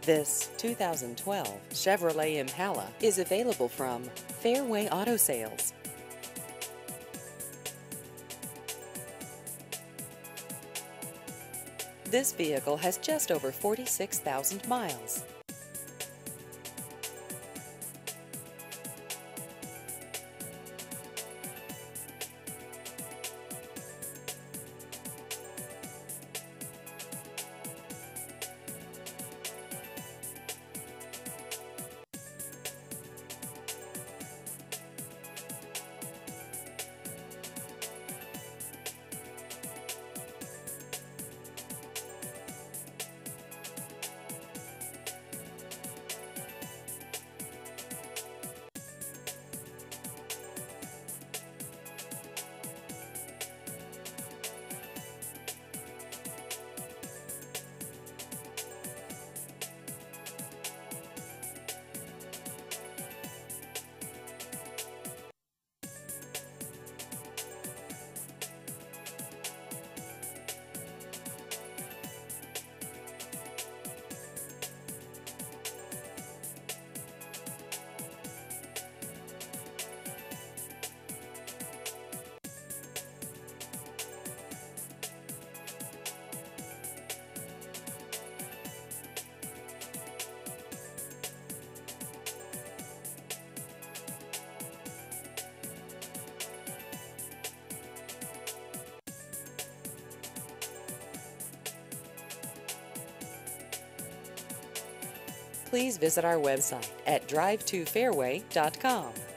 This 2012 Chevrolet Impala is available from Fairway Auto Sales. This vehicle has just over 46,000 miles. Please visit our website at drive2fairway.com.